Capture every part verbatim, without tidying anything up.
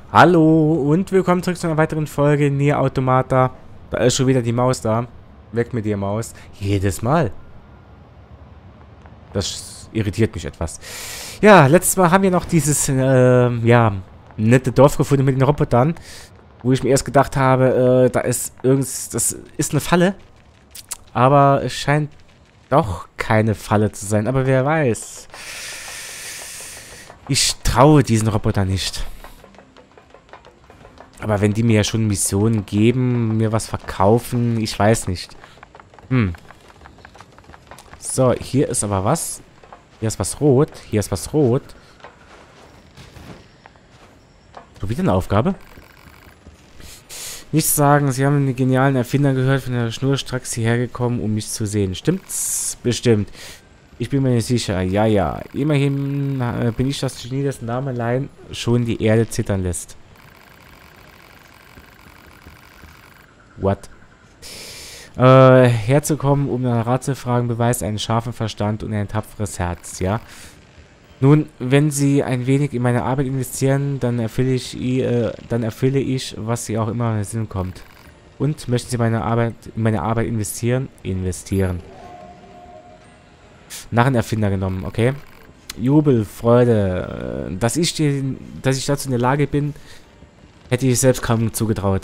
Hallo und willkommen zurück zu einer weiteren Folge Nier Automata. Da ist schon wieder die Maus da. Weg mit dir, Maus. Jedes Mal. Das irritiert mich etwas. Ja, letztes Mal haben wir noch dieses, äh, ja, nette Dorf gefunden mit den Robotern. Wo ich mir erst gedacht habe, äh, da ist irgendwas, das ist eine Falle. Aber es scheint doch keine Falle zu sein. Aber wer weiß. Ich traue diesen Robotern nicht. Aber wenn die mir ja schon Missionen geben, mir was verkaufen, ich weiß nicht. Hm. So, hier ist aber was. Hier ist was rot. Hier ist was rot. So, wieder eine Aufgabe. Nichts sagen, Sie haben den genialen Erfinder gehört, von der Schnurstracks hierher gekommen, um mich zu sehen. Stimmt's? Bestimmt. Ich bin mir nicht sicher. Ja, ja. Immerhin äh, bin ich das Genie, dessen Name allein schon die Erde zittern lässt. What? Äh, herzukommen, um nach Rat zu fragen, beweist einen scharfen Verstand und ein tapferes Herz, ja? Nun, wenn Sie ein wenig in meine Arbeit investieren, dann erfülle ich, äh, dann erfülle ich, was Sie auch immer in den Sinn kommt. Und möchten Sie meine Arbeit, in meine Arbeit investieren? Investieren. Narrenerfinder genommen, okay? Jubel, Freude. Dass ich, die, dass ich dazu in der Lage bin, hätte ich selbst kaum zugetraut.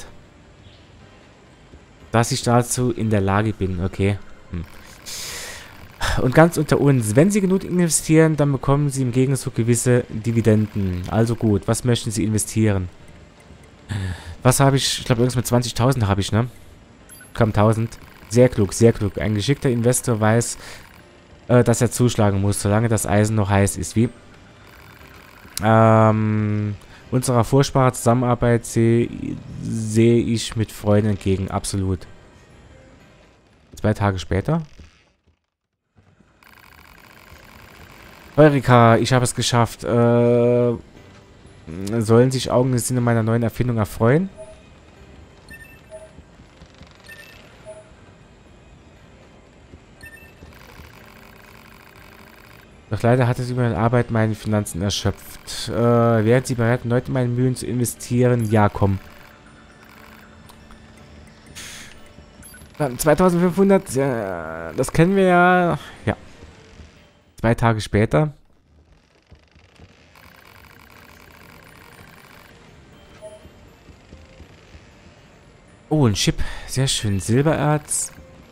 Dass ich dazu in der Lage bin, okay. Hm. Und ganz unter uns, wenn Sie genug investieren, dann bekommen Sie im Gegenzug gewisse Dividenden. Also gut, was möchten Sie investieren? Was habe ich? Ich glaube, irgendwas mit zwanzigtausend habe ich, ne? Komm, tausend. Sehr klug, sehr klug. Ein geschickter Investor weiß, äh, dass er zuschlagen muss, solange das Eisen noch heiß ist. Wie? Ähm... Unserer furchtbaren Zusammenarbeit sehe seh ich mit Freude entgegen. Absolut. Zwei Tage später. Eureka, ich habe es geschafft. Äh, sollen sich Augen im Sinne meiner neuen Erfindung erfreuen? Doch leider hatte sie über meine Arbeit meine Finanzen erschöpft. Äh, wären Sie bereit, erneut in meine Mühen zu investieren? Ja, komm. Dann zweitausendfünfhundert, ja, das kennen wir ja. Ja. Zwei Tage später. Oh, ein Chip. Sehr schön. Silbererz.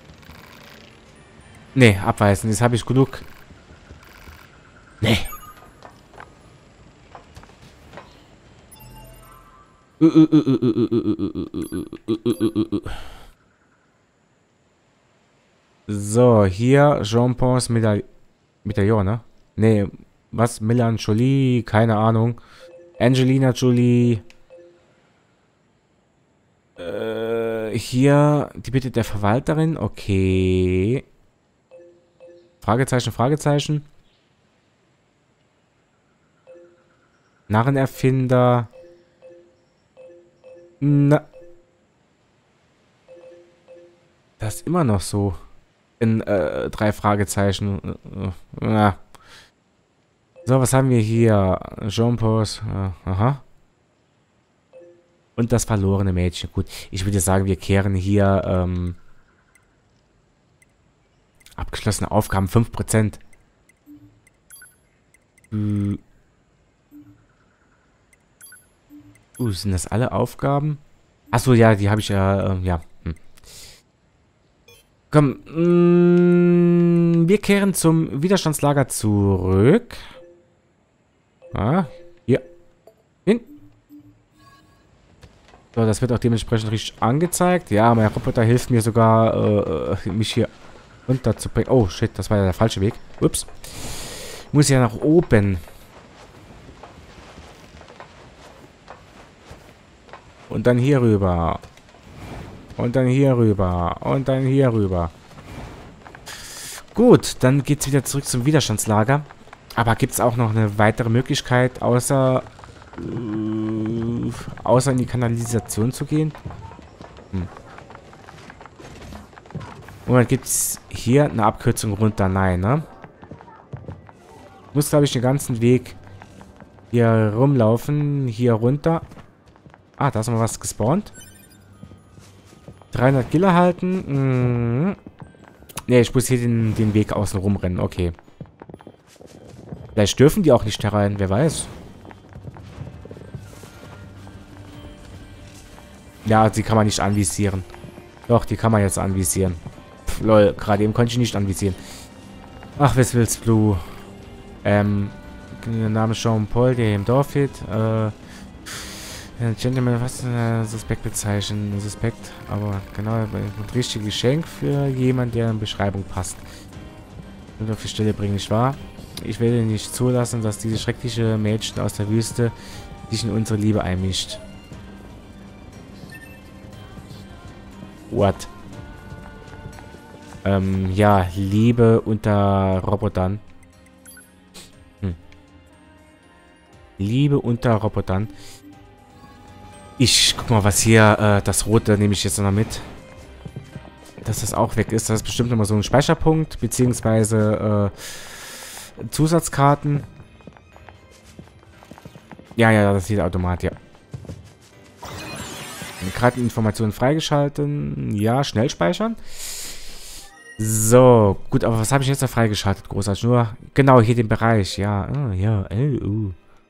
Nee, abweisen. Jetzt habe ich genug. Nee. So, hier Jean-Paul's Medaillon, Medaillon, ne? Nee, was? Milan Jolie, keine Ahnung. Angelina Jolie. Äh, hier die Bitte der Verwalterin, okay. Fragezeichen, Fragezeichen. Narrenerfinder. Na. Das ist immer noch so. In äh, drei Fragezeichen. Na. So, was haben wir hier? Jean-Paul's. Äh, aha. Und das verlorene Mädchen. Gut, ich würde sagen, wir kehren hier ähm, abgeschlossene Aufgaben fünf Prozent. Hm. Uh, sind das alle Aufgaben? Achso, ja, die habe ich ja, äh, ja. Hm. Komm, mh, wir kehren zum Widerstandslager zurück. Ah, hier. Hin. So, das wird auch dementsprechend richtig angezeigt. Ja, mein Roboter hilft mir sogar, äh, mich hier runterzubringen. Oh, shit, das war ja der falsche Weg. Ups. Muss ja nach oben. Und dann hier rüber. Und dann hier rüber. Und dann hier rüber. Gut, dann geht's wieder zurück zum Widerstandslager. Aber gibt es auch noch eine weitere Möglichkeit, außer, äh, außer in die Kanalisation zu gehen? Hm. Moment, gibt es hier eine Abkürzung runter? Nein, ne? Ich muss, glaube ich, den ganzen Weg hier rumlaufen. Hier runter. Ah, da ist mal was gespawnt. dreihundert Giller halten. Mhm. Ne, ich muss hier den, den Weg außen rumrennen. Okay. Vielleicht dürfen die auch nicht herein. Wer weiß. Ja, die kann man nicht anvisieren. Doch, die kann man jetzt anvisieren. Pff, lol, gerade eben konnte ich nicht anvisieren. Ach, was willst du? Ähm, der Name Jean-Paul, der hier im Dorf steht. Äh, Gentleman, was äh, Suspekt bezeichnen? Suspekt, aber genau, ein richtiges Geschenk für jemanden, der in Beschreibung passt. Und auf die Stelle bringen, nicht wahr? Ich werde nicht zulassen, dass dieses schreckliche Mädchen aus der Wüste sich in unsere Liebe einmischt. What? Ähm, ja, Liebe unter Robotern. Hm. Liebe unter Robotern. Ich guck mal, was hier, äh, das Rote nehme ich jetzt noch mit. Dass das auch weg ist. Das ist bestimmt nochmal so ein Speicherpunkt, beziehungsweise, äh, Zusatzkarten. Ja, ja, das sieht Automat, ja. Karteninformationen freigeschalten. Ja, schnell speichern. So, gut, aber was habe ich jetzt noch freigeschaltet? Großartig, nur, genau, hier den Bereich, ja, oh, ja, oh, uh.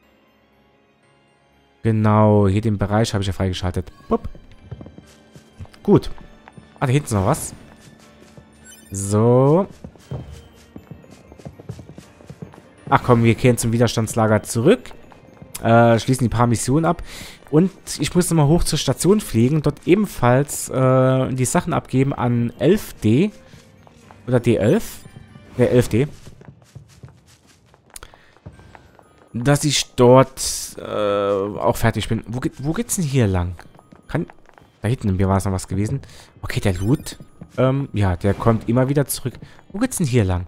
Genau, hier den Bereich habe ich ja freigeschaltet. Bup. Gut. Ah, da hinten ist noch was. So. Ach komm, wir kehren zum Widerstandslager zurück. Äh, schließen die paar Missionen ab. Und ich muss nochmal hoch zur Station fliegen. Dort ebenfalls äh, die Sachen abgeben an elf D. Oder D elf. Ne, elf D. Dass ich dort äh, auch fertig bin. Wo, wo geht's denn hier lang? Kann, da hinten mir war es noch was gewesen. Okay, der Loot. Ähm, ja, der kommt immer wieder zurück. Wo geht's denn hier lang?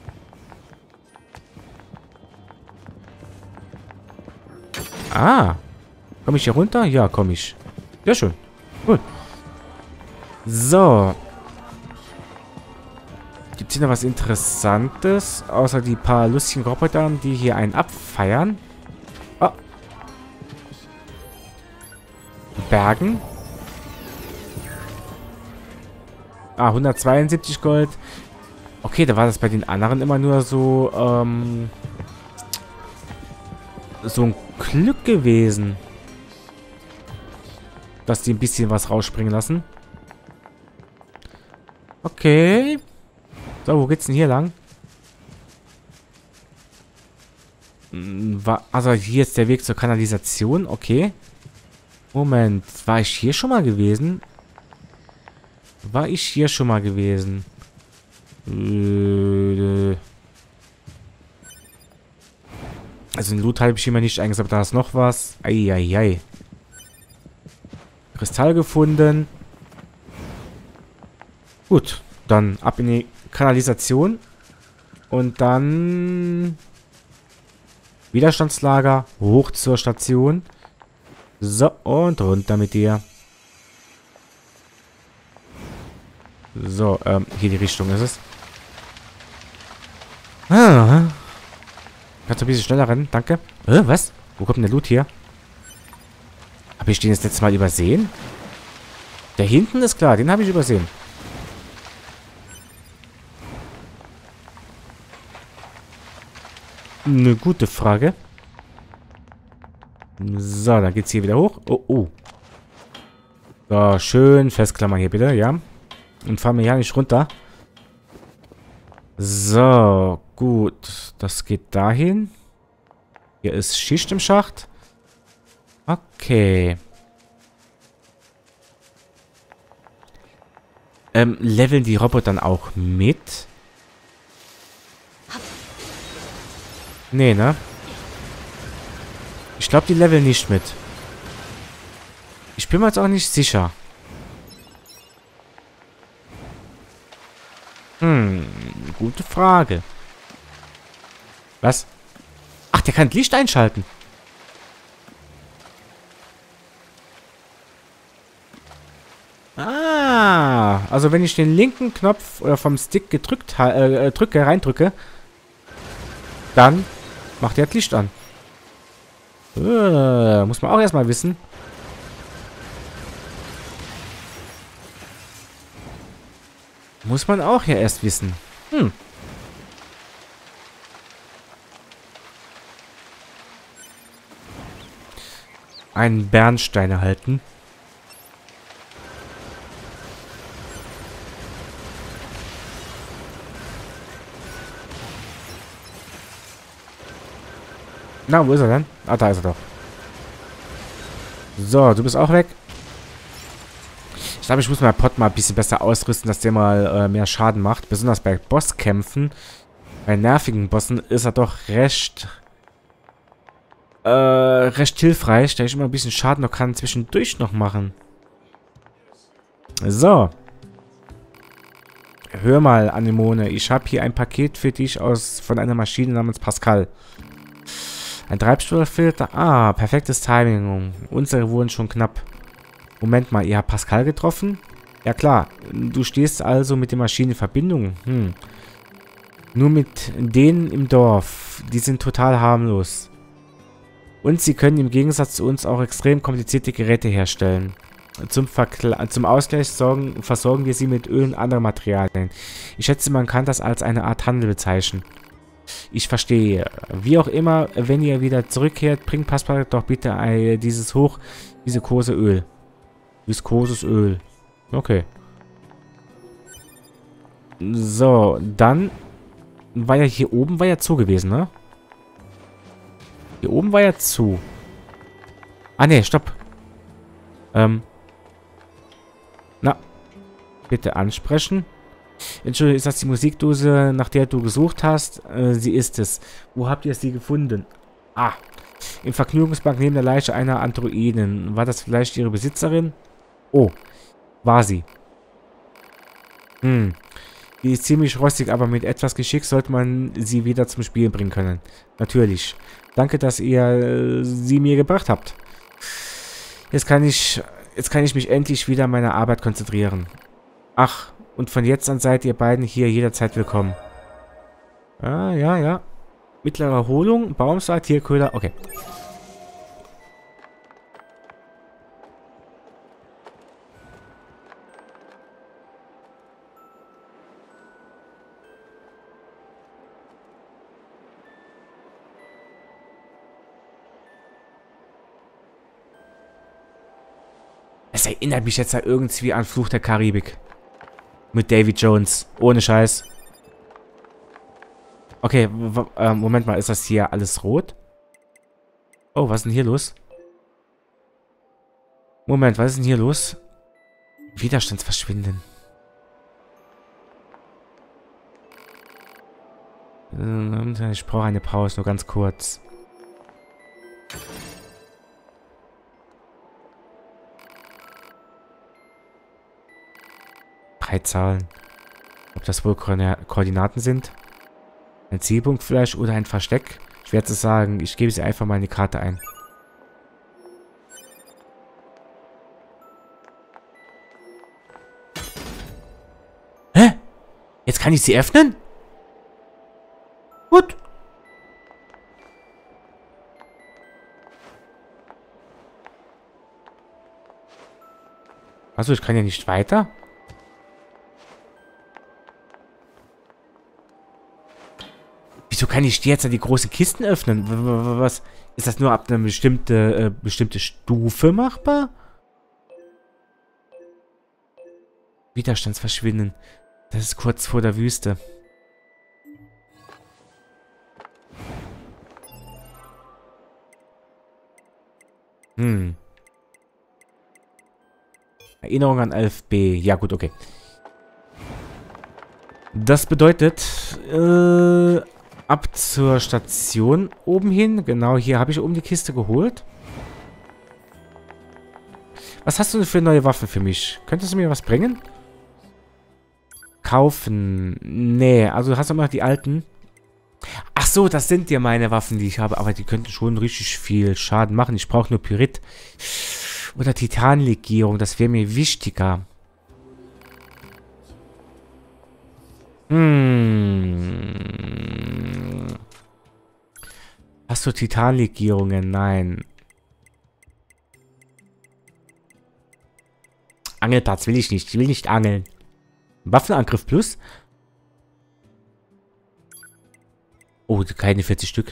Ah. Komme ich hier runter? Ja, komme ich. Sehr schön. Gut. So. Gibt es hier noch was Interessantes? Außer die paar lustigen Roboter, die hier einen abfeiern. Oh. Bergen. Ah, hundertzweiundsiebzig Gold. Okay, da war das bei den anderen immer nur so, ähm... so ein Glück gewesen. Dass die ein bisschen was rausspringen lassen. Okay. So, wo geht's denn hier lang? War, also hier ist der Weg zur Kanalisation. Okay. Moment. War ich hier schon mal gewesen? War ich hier schon mal gewesen? Äh, also den Loot habe ich immer nicht eingesammelt. Da ist noch was. Eieiei. Kristall gefunden. Gut. Dann ab in die Kanalisation. Und dann Widerstandslager. Hoch zur Station. So, und runter mit dir. So, ähm, hier die Richtung ist es. Ah. Kannst du ein bisschen schneller rennen? Danke. Äh, was? Wo kommt denn der Loot hier? Habe ich den das letzte Mal übersehen? Der hinten ist klar, den habe ich übersehen. Eine gute Frage. So, dann geht's hier wieder hoch. Oh, oh. So, schön festklammern hier bitte, ja. Und fahren wir ja nicht runter. So, gut. Das geht dahin. Hier ist Schicht im Schacht. Okay. Ähm, leveln die Roboter dann auch mit? Nee, ne? Ich glaube, die leveln nicht mit. Ich bin mir jetzt auch nicht sicher. Hm, gute Frage. Was? Ach, der kann Licht einschalten. Ah, also wenn ich den linken Knopf oder vom Stick gedrückt äh, drücke, reindrücke, dann macht er das Licht an. Äh, muss man auch erstmal wissen. Muss man auch ja erst wissen. Hm. Einen Bernstein erhalten. Na, wo ist er denn? Ah, da ist er doch. So, du bist auch weg. Ich glaube, ich muss meinen Pot mal ein bisschen besser ausrüsten, dass der mal äh, mehr Schaden macht. Besonders bei Bosskämpfen. Bei nervigen Bossen ist er doch recht... Äh, recht hilfreich, da ich immer ein bisschen Schaden noch kann zwischendurch noch machen. So. Hör mal, Anemone, ich habe hier ein Paket für dich aus von einer Maschine namens Pascal. Ein Treibstoffilter. Ah, perfektes Timing. Unsere wurden schon knapp. Moment mal, ihr habt Pascal getroffen? Ja klar, du stehst also mit der Maschine in Verbindung. Hm. Nur mit denen im Dorf. Die sind total harmlos. Und sie können im Gegensatz zu uns auch extrem komplizierte Geräte herstellen. Zum, Verkla zum Ausgleich sorgen, versorgen wir sie mit Öl und anderen Materialien. Ich schätze, man kann das als eine Art Handel bezeichnen. Ich verstehe. Wie auch immer, wenn ihr wieder zurückkehrt, bringt Pascal doch bitte äh, dieses hoch, viskose Öl. Viskoses Öl. Okay. So, dann war ja hier oben war ja zu gewesen, ne? Hier oben war ja zu. Ah, ne, stopp. Ähm. Na. Bitte ansprechen. Entschuldigung, ist das die Musikdose, nach der du gesucht hast? Äh, sie ist es. Wo habt ihr sie gefunden? Ah. Im Vergnügungspark neben der Leiche einer Androiden. War das vielleicht ihre Besitzerin? Oh. War sie. Hm. Die ist ziemlich rostig, aber mit etwas Geschick sollte man sie wieder zum Spielen bringen können. Natürlich. Danke, dass ihr äh, sie mir gebracht habt. Jetzt kann ich, jetzt kann ich mich endlich wieder an meine Arbeit konzentrieren. Ach, und von jetzt an seid ihr beiden hier jederzeit willkommen. Ah, ja, ja. Mittlere Erholung, Baumsaat, Tierköder, okay. Es erinnert mich jetzt ja irgendwie an Fluch der Karibik. Mit Davy Jones. Ohne Scheiß. Okay, äh, Moment mal. Ist das hier alles rot? Oh, was ist denn hier los? Moment, was ist denn hier los? Widerstandsverschwinden. Ich brauche eine Pause, nur ganz kurz. Drei Zahlen. Ob das wohl Ko Koordinaten sind? Ein Zielpunkt vielleicht oder ein Versteck? Schwer zu sagen. Ich gebe sie einfach mal in die Karte ein. Hä? Jetzt kann ich sie öffnen? Gut. Also ich kann ja nicht weiter. Wieso kann ich jetzt die großen Kisten öffnen? Was? Ist das nur ab einer bestimmte, äh, bestimmte Stufe machbar? Widerstandsverschwinden. Das ist kurz vor der Wüste. Hm. Erinnerung an elf b. Ja gut, okay. Das bedeutet, äh... ab zur Station oben hin. Genau, hier habe ich oben die Kiste geholt. Was hast du denn für neue Waffen für mich? Könntest du mir was bringen? Kaufen. Nee, also hast du immer noch die alten. Ach so, das sind ja meine Waffen, die ich habe. Aber die könnten schon richtig viel Schaden machen. Ich brauche nur Pyrit. Oder Titanlegierung. Das wäre mir wichtiger. Hm. Hast du Titanlegierungen? Nein. Angelplatz will ich nicht. Ich will nicht angeln. Waffenangriff plus. Oh, keine vierzig Stück.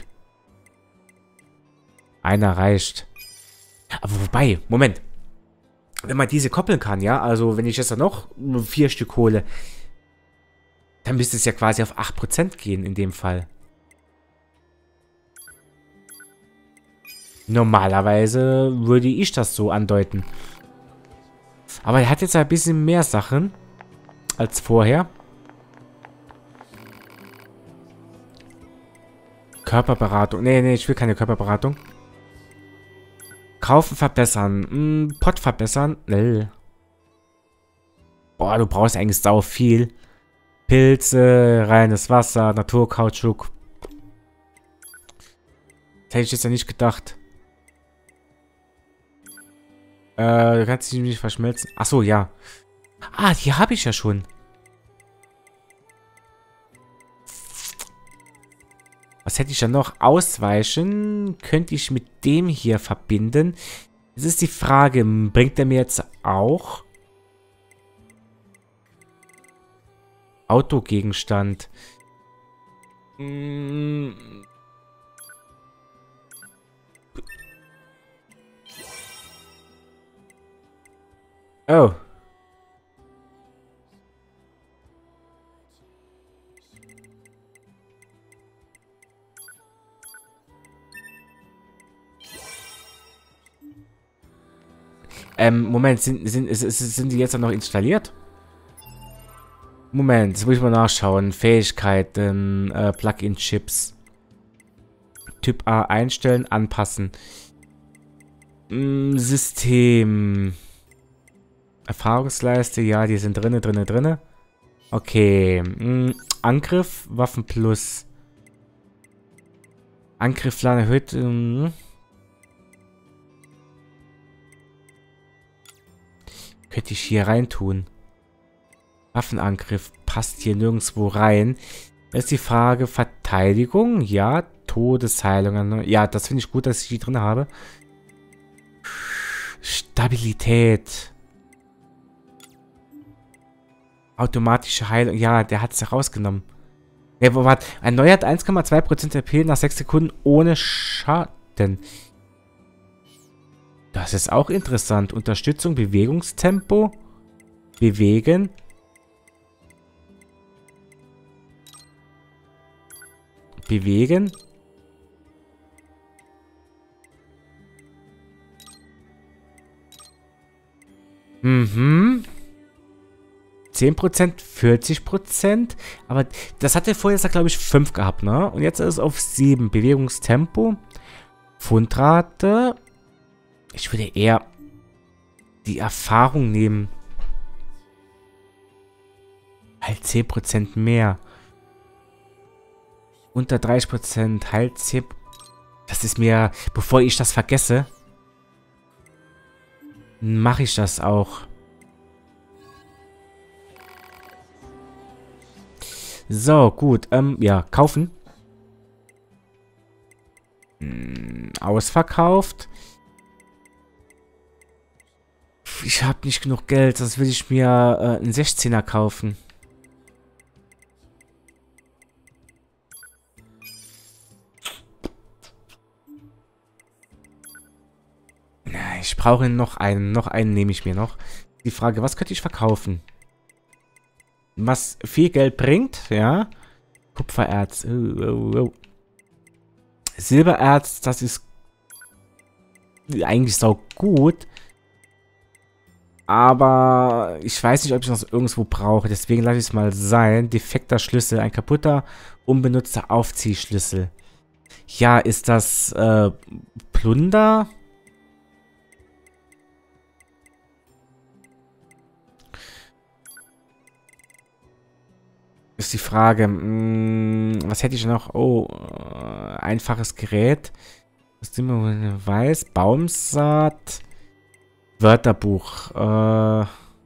Einer reicht. Aber wobei, Moment. Wenn man diese koppeln kann, ja, also wenn ich jetzt dann noch vier Stück hole, dann müsste es ja quasi auf acht Prozent gehen in dem Fall. Normalerweise würde ich das so andeuten. Aber er hat jetzt ein bisschen mehr Sachen als vorher. Körperberatung. Nee, nee, ich will keine Körperberatung. Kaufen, verbessern. Hm, Pot verbessern. Lll. Boah, du brauchst eigentlich sau viel. Pilze, reines Wasser, Naturkautschuk. Das hätte ich jetzt ja nicht gedacht. Äh, du kannst dich nicht verschmelzen. Achso, ja. Ah, die habe ich ja schon. Was hätte ich ja noch? Ausweichen könnte ich mit dem hier verbinden. Es ist die Frage, bringt er mir jetzt auch Autogegenstand? Hm. Oh. Ähm, Moment, sind, sind, sind, sind die jetzt noch installiert? Moment, das muss ich mal nachschauen. Fähigkeiten, äh, Plugin-Chips. Typ A einstellen, anpassen. Mm, System. Erfahrungsleiste, ja, die sind drinne, drinne, drinne. Okay. Mm, Angriff, Waffen plus. Angriffplan erhöht. Mm. Könnte ich hier rein tun. Waffenangriff passt hier nirgendwo rein. Da ist die Frage, Verteidigung, ja, Todesheilungen. Ja, das finde ich gut, dass ich die drin habe. Stabilität. Automatische Heilung. Ja, der hat es ja rausgenommen. Ja, warte. Erneuert eins Komma zwei Prozent R P nach sechs Sekunden ohne Schaden. Das ist auch interessant. Unterstützung, Bewegungstempo. Bewegen. Bewegen. Mhm. zehn Prozent, vierzig Prozent. Aber das hatte vorher, glaube ich, fünf gehabt, ne? Und jetzt ist es auf sieben. Bewegungstempo. Fundrate. Ich würde eher die Erfahrung nehmen. Halt zehn Prozent mehr. Unter dreißig Prozent. Halt zehn Prozent. Das ist mir, bevor ich das vergesse, mache ich das auch. So, gut. Ähm, ja, kaufen. Hm, ausverkauft. Ich habe nicht genug Geld. Das will ich mir äh, einen sechzehner kaufen. Ich brauche noch einen. Noch einen nehme ich mir noch. Die Frage, was könnte ich verkaufen? Was viel Geld bringt, ja. Kupfererz. Oh, oh, oh. Silbererz, das ist eigentlich sau gut. Aber ich weiß nicht, ob ich das irgendwo brauche. Deswegen lasse ich es mal sein. Defekter Schlüssel. Ein kaputter, unbenutzter Aufziehschlüssel. Ja, ist das äh, Plunder? Ist die Frage, mh, was hätte ich noch? Oh, äh, einfaches Gerät. Was sind wir weiß? Baumsaat. Wörterbuch. Äh.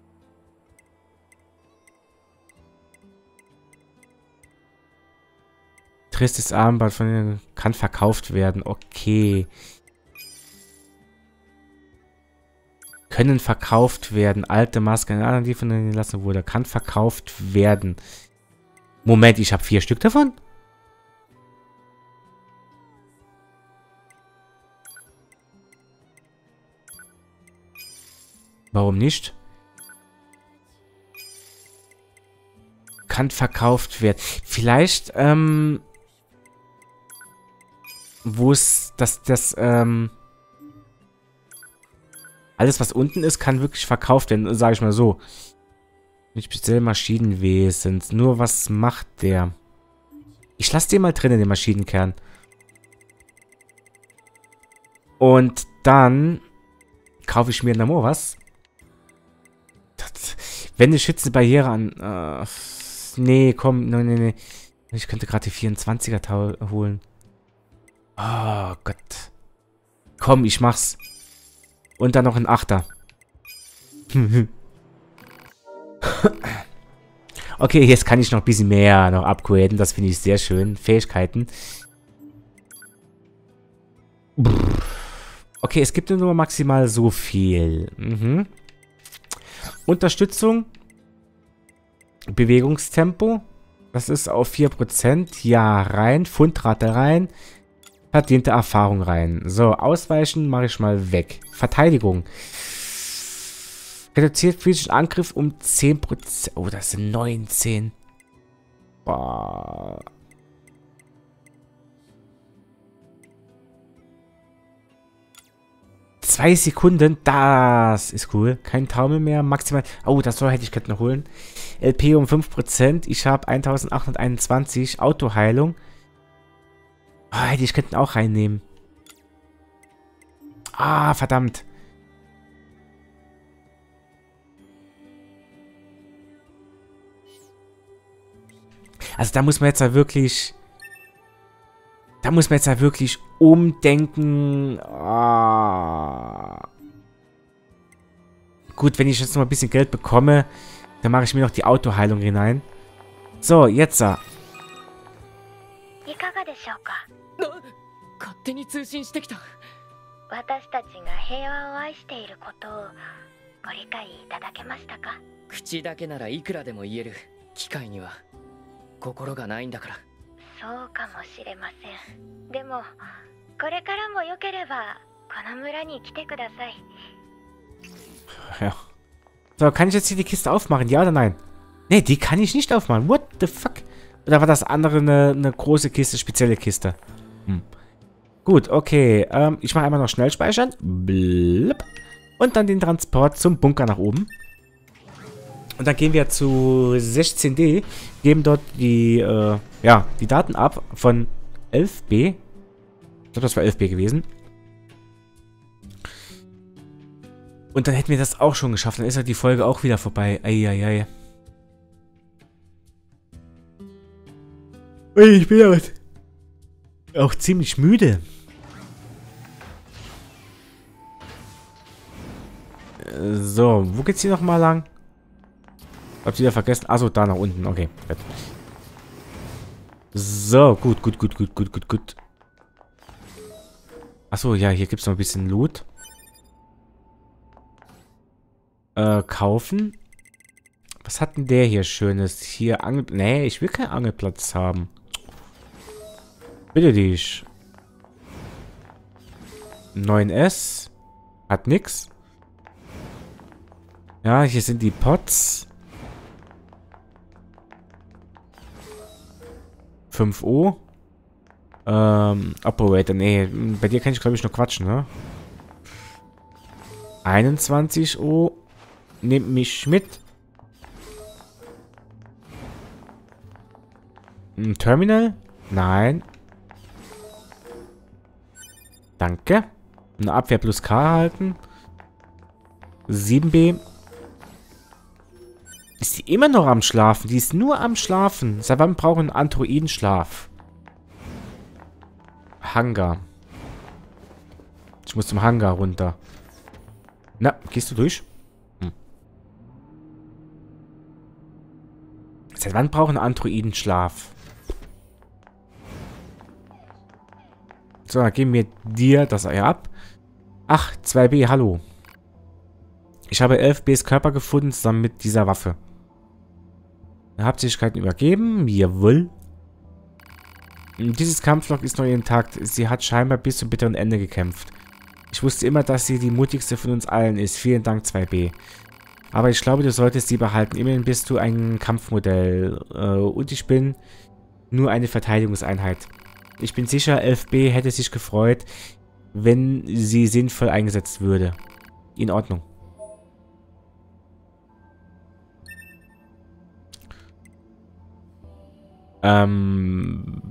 Tristes Armband von kann verkauft werden. Okay. Können verkauft werden. Alte Maske, die von denen gelassen wurde. Kann verkauft werden. Moment, ich habe vier Stück davon? Warum nicht? Kann verkauft werden. Vielleicht, ähm... wo es das, das, ähm... alles, was unten ist, kann wirklich verkauft werden, sage ich mal so. Nicht speziell Maschinenwesens. Nur was macht der? Ich lasse den mal drin in den Maschinenkern. Und dann kaufe ich mir noch was. Das, wenn eine schützende Barriere an... Äh, nee, komm, nee, nee, nee. Ich könnte gerade die vierundzwanziger holen. Oh Gott. Komm, ich mach's. Und dann noch ein Achter. Okay, jetzt kann ich noch ein bisschen mehr noch upgraden. Das finde ich sehr schön. Fähigkeiten. Okay, es gibt nur maximal so viel. Mhm. Unterstützung. Bewegungstempo. Das ist auf vier Prozent. Ja, rein. Fundrate rein. Verdiente Erfahrung rein. So, ausweichen mache ich mal weg. Verteidigung. Reduziert physischen Angriff um zehn Prozent. Oh, das sind neunzehn. Boah. Zwei Sekunden. Das ist cool. Kein Taumel mehr. Maximal. Oh, das soll hätte ich könnte noch holen. L P um fünf Prozent. Ich habe eintausendachthunderteinundzwanzig. Autoheilung. Oh, hätte ich könnten auch reinnehmen. Ah, verdammt. Also da muss man jetzt ja wirklich... Da muss man jetzt ja wirklich umdenken. Ah. Gut, wenn ich jetzt noch mal ein bisschen Geld bekomme, dann mache ich mir noch die Autoheilung hinein. So, jetzt. Uh. 勝手に通信してきた。 私たちが平和を愛していることをご理解いただけましたか？ 口だけならいくらでも言える。機械には心がないんだから。 そうかもしれません。でもこれからもよければこの村に来てください。 Ja. So, kann ich jetzt hier die Kiste aufmachen? Ja oder nein? Ne, die kann ich nicht aufmachen. What the fuck? Oder war das andere eine, eine große Kiste, spezielle Kiste? Hm. Gut, okay. Ähm, ich mache einmal noch schnell speichern. Blub. Und dann den Transport zum Bunker nach oben. Und dann gehen wir zu sechzehn D. Geben dort die, äh, ja, die Daten ab von elf B. Ich glaube, das war elf B gewesen. Und dann hätten wir das auch schon geschafft. Dann ist ja die Folge auch wieder vorbei. Eieiei. Ich bin aber auch ziemlich müde. So, wo geht's hier nochmal lang? Hab's wieder vergessen. Achso, da nach unten. Okay. So, gut, gut, gut, gut, gut, gut, gut. Achso, ja, hier gibt's noch ein bisschen Loot. Äh, kaufen. Was hat denn der hier Schönes? Hier Angel... Nee, ich will keinen Angelplatz haben. Bitte dich. neun S. Hat nix. Ja, hier sind die Pots. fünf O. Ähm, Operator. Nee, bei dir kann ich glaube ich noch quatschen, ne? einundzwanzig O. Nehmt mich mit. Ein Terminal? Nein. Danke. Eine Abwehr plus K halten. sieben B. Ist die immer noch am Schlafen? Die ist nur am Schlafen. Seit wann brauchen wir einen Androidenschlaf? Hangar. Ich muss zum Hangar runter. Na, gehst du durch? Hm. Seit wann brauchen Androidenschlaf? So, dann geben wir dir das Ei ab. Ach, zwei B, hallo. Ich habe elf Bs Körper gefunden, zusammen mit dieser Waffe. Habseligkeiten übergeben. Jawohl. Dieses Kampflog ist noch intakt. Sie hat scheinbar bis zum bitteren Ende gekämpft. Ich wusste immer, dass sie die mutigste von uns allen ist. Vielen Dank, zwei B. Aber ich glaube, du solltest sie behalten. Immerhin bist du ein Kampfmodell. Äh, und ich bin nur eine Verteidigungseinheit. Ich bin sicher, elf B hätte sich gefreut, wenn sie sinnvoll eingesetzt würde. In Ordnung. Ähm...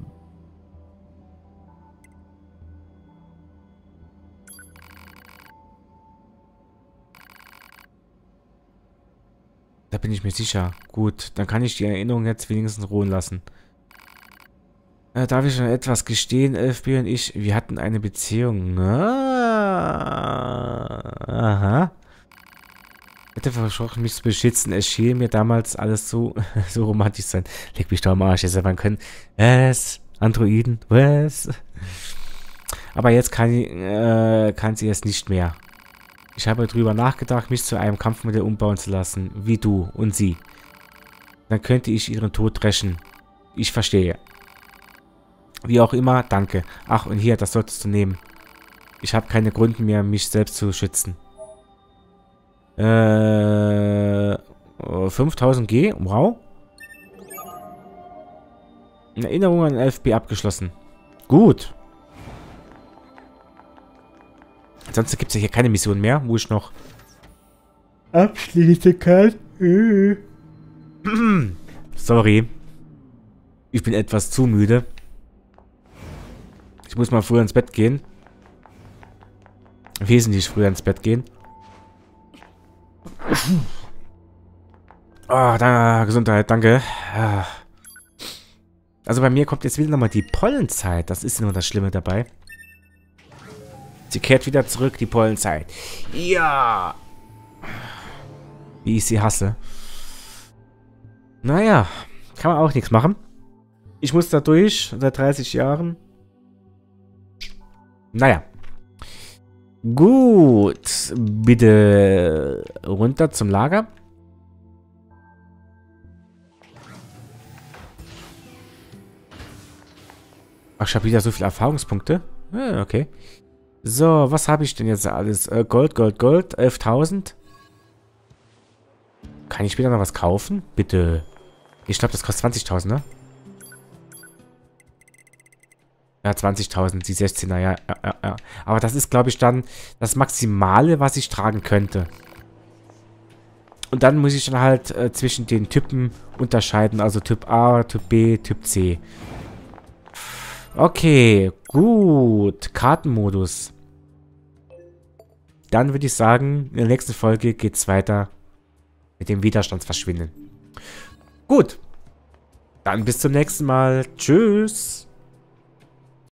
Da bin ich mir sicher. Gut, dann kann ich die Erinnerung jetzt wenigstens ruhen lassen. Äh, darf ich schon etwas gestehen, elf B und ich? Wir hatten eine Beziehung. Ah, aha. Ich hätte versprochen, mich zu beschützen. Es schien mir damals alles so, so romantisch sein. Leg mich doch am Arsch. Jetzt man können. Was? Androiden? Was? Aber jetzt kann, äh, kann sie es nicht mehr. Ich habe darüber nachgedacht, mich zu einem Kampfmodell umbauen zu lassen, wie du und sie. Dann könnte ich ihren Tod rächen. Ich verstehe. Wie auch immer, danke. Ach, und hier, das solltest du nehmen. Ich habe keine Gründe mehr, mich selbst zu schützen. Äh, fünftausend G, wow. Eine Erinnerung an elf B abgeschlossen. Gut. Ansonsten gibt es ja hier keine Mission mehr, wo ich noch abschließen kann. Sorry. Ich bin etwas zu müde. Ich muss mal früher ins Bett gehen. Wesentlich früher ins Bett gehen. Oh, da, Gesundheit, danke. Also bei mir kommt jetzt wieder nochmal die Pollenzeit. Das ist nur das Schlimme dabei. Sie kehrt wieder zurück, die Pollenzeit. Ja. Wie ich sie hasse. Naja, kann man auch nichts machen. Ich muss da durch, seit dreißig Jahren. Naja. Gut. Bitte runter zum Lager. Ach, ich habe wieder so viele Erfahrungspunkte. Ah, okay. So, was habe ich denn jetzt alles? Äh, Gold, Gold, Gold. elftausend. Kann ich später noch was kaufen? Bitte. Ich glaube, das kostet zwanzigtausend, ne? Ja, zwanzigtausend, die sechzehner, ja, ja, ja, ja. Aber das ist, glaube ich, dann das Maximale, was ich tragen könnte. Und dann muss ich dann halt äh, zwischen den Typen unterscheiden. Also Typ A, Typ B, Typ C. Okay, gut. Kartenmodus. Dann würde ich sagen, in der nächsten Folge geht es weiter mit dem Widerstandsverschwinden. Gut. Dann bis zum nächsten Mal. Tschüss.